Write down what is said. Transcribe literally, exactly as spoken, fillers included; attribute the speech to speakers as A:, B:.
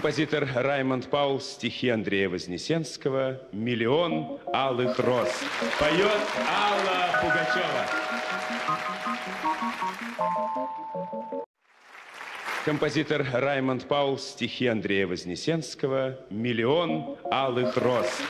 A: Композитор Раймонд Паул, стихи Андрея Вознесенского «Миллион алых роз». Поет Алла Пугачева. Композитор Раймонд Паул, стихи Андрея Вознесенского «Миллион алых роз».